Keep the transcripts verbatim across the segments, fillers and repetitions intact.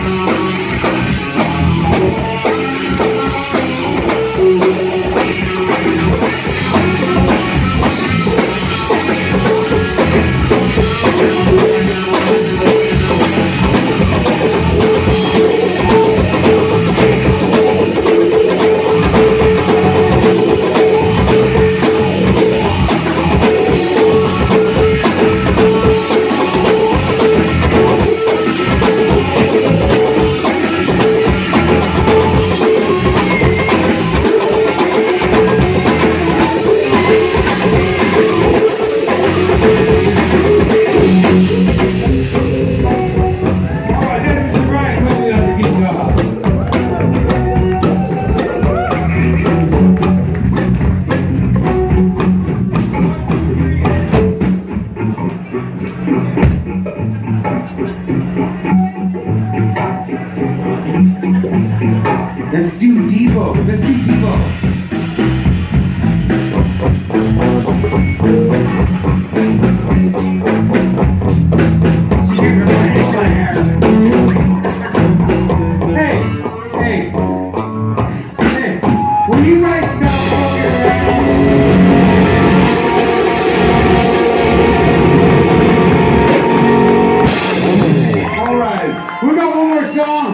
Let's do Devo. Let's do Devo. Hey, hey, hey, will you guys stop fucking around? All right, we got one more song.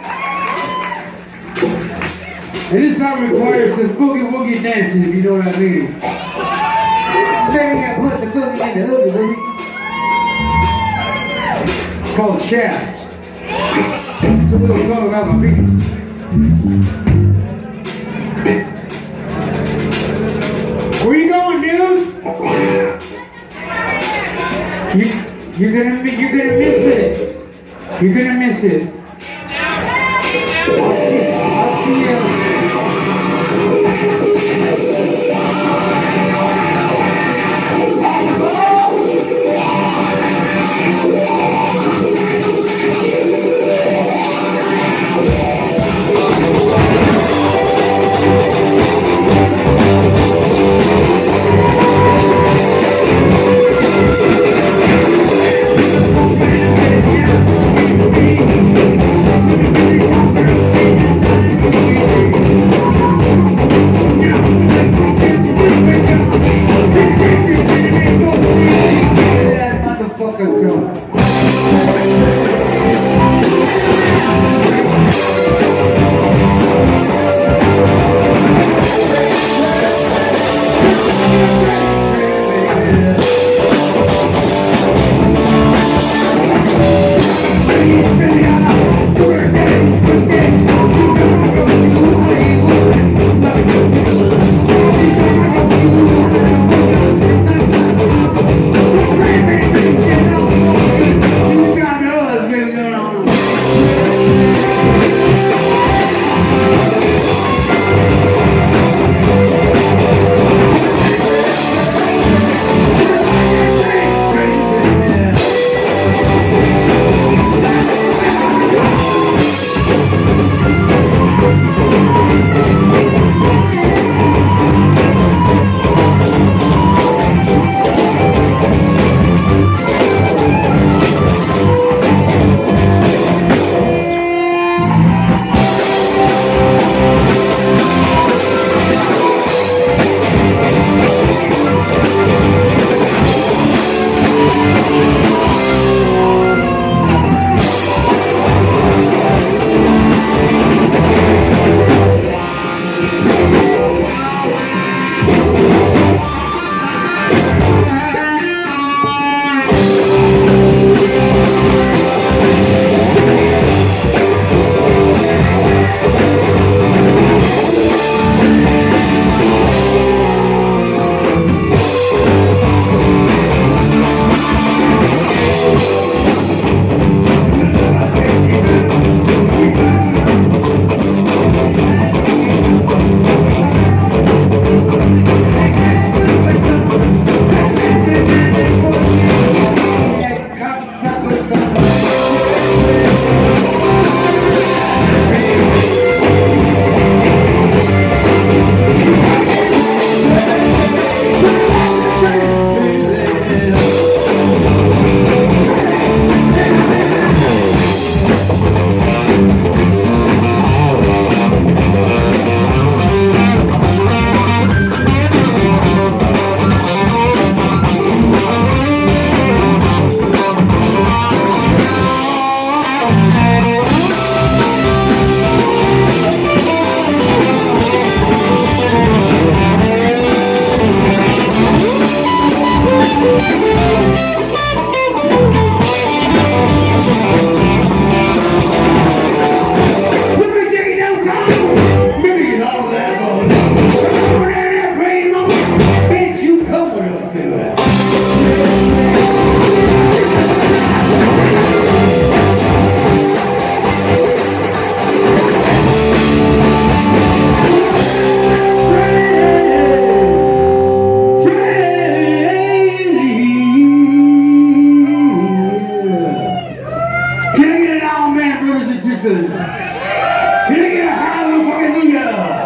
And this song requires some boogie woogie dancing, if you know what I mean. Baby, I put the boogie in the oogie woogie. It's called Shaft. It's a little song about my penis. Where you going, dude? You, you're gonna, you're gonna miss it. You're gonna miss it. I'll see, I'll see you. Thank you. Jackson. Can I get a hallelujah?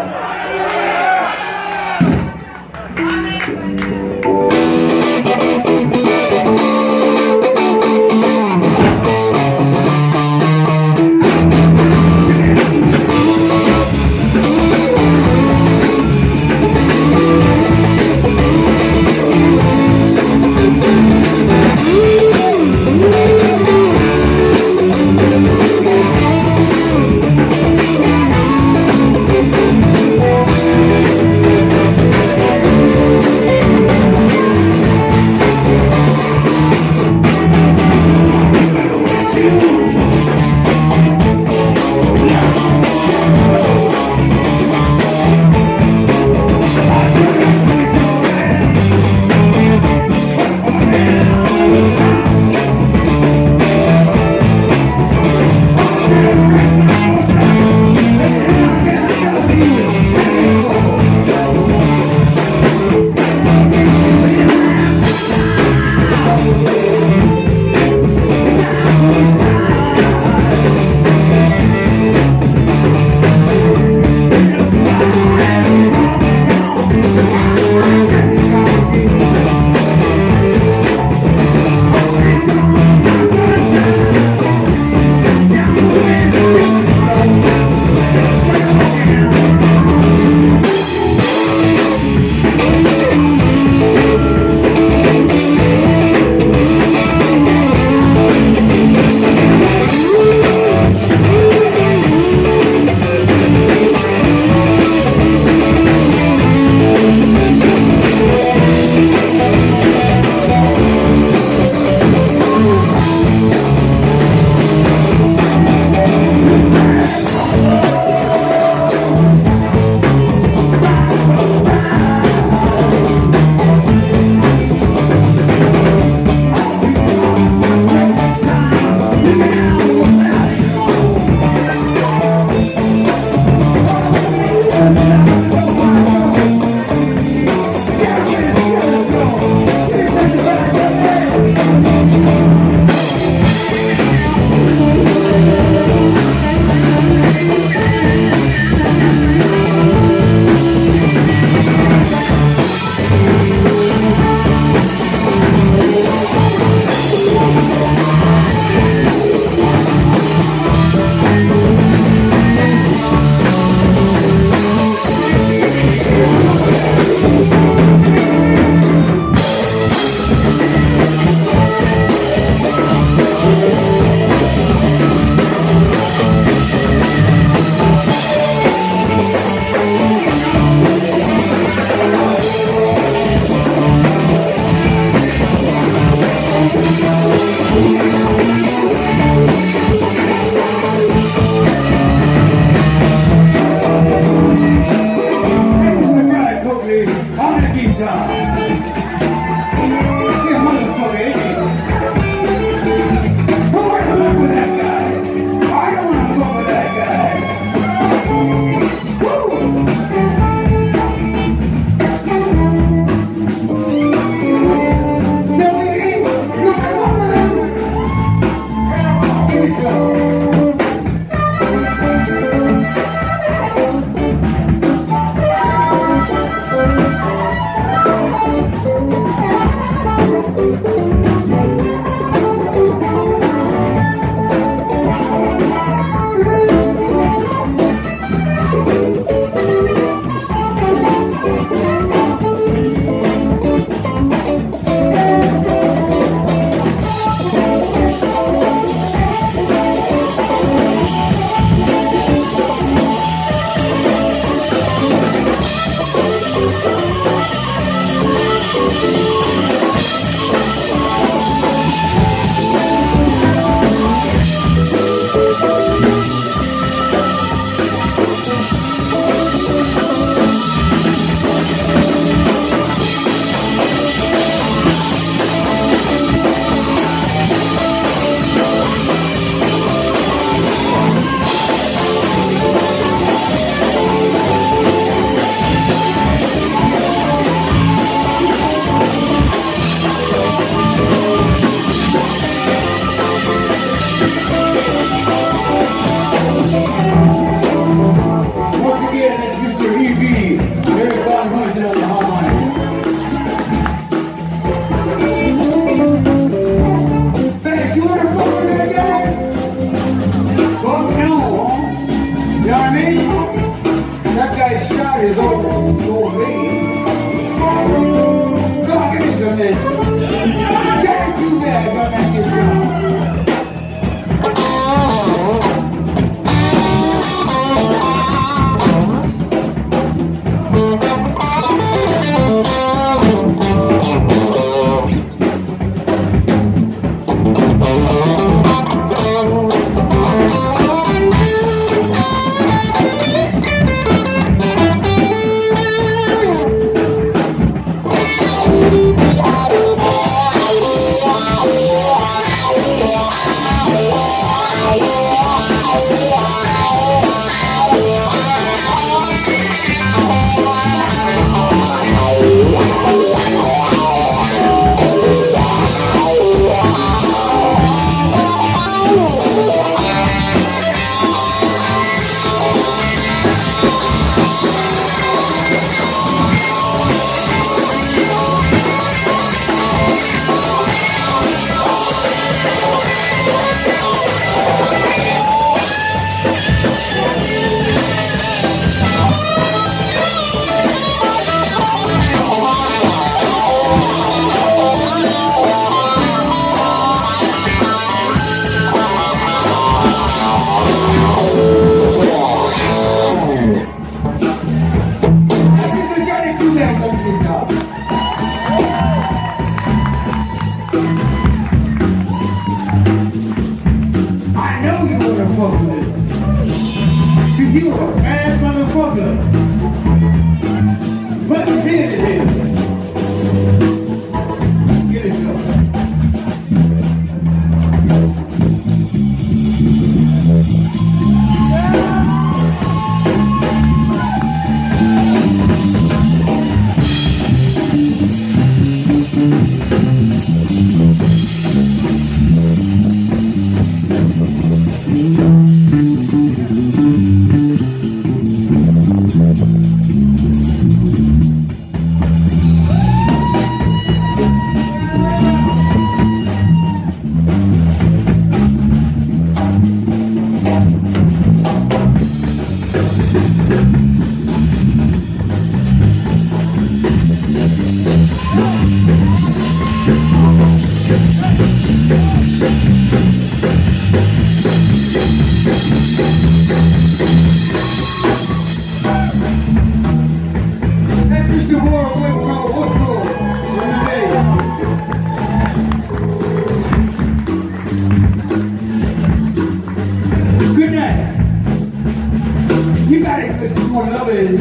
got his old, old lady. Come on, give me some man. Johnny Two Bags on that guitar. Cause you a bad motherfucker. But you did it here. Get it going. You got it, because you want to love it.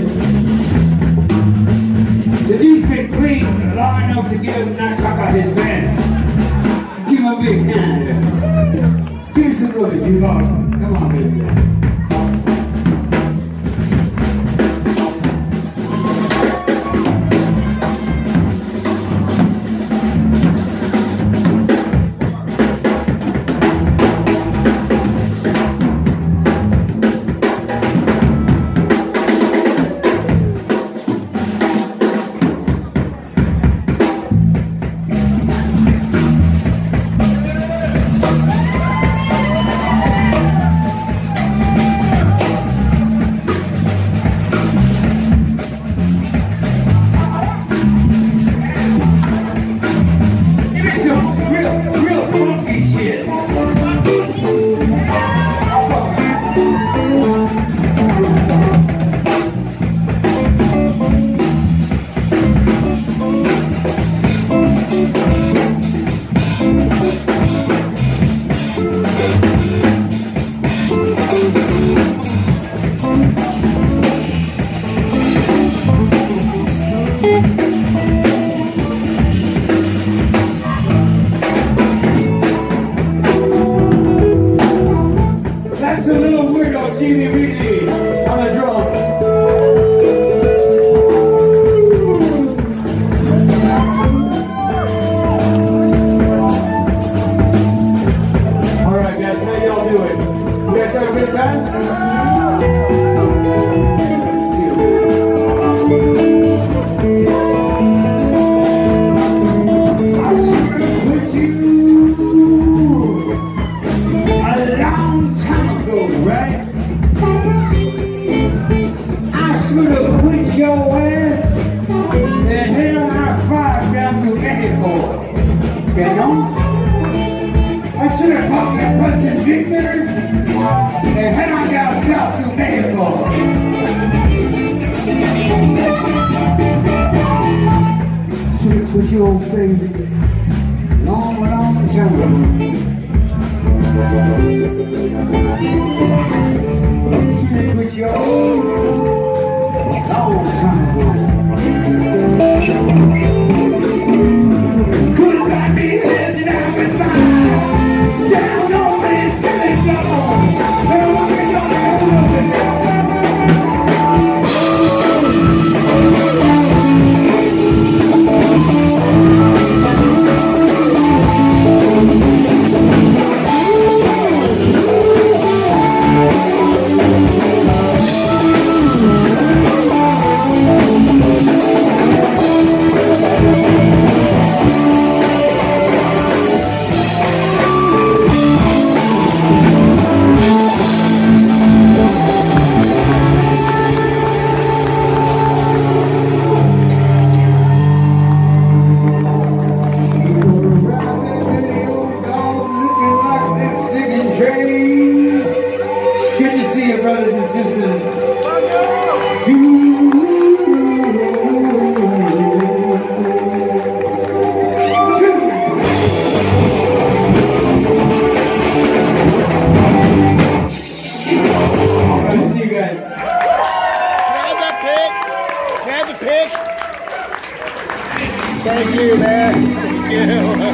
The dude's been clean long enough to get up and not cock out his pants. Give him a big hand. Give him some good, you love him. Come on, baby. That's a little weirdo, Jimmy Reedy on the drums. All right, guys, how y'all doing? You guys have a good time? Right? I should have quit and head on down south to Mexico. Sleep with your old baby, long, long time ago. Sleep with your old, long time ago. Could I be heads down with mine, down on this village floor, and walking on the road. Brothers and sisters, to all right, see you guys. Grab that pig. Grab the pig. Thank you, man. Thank you.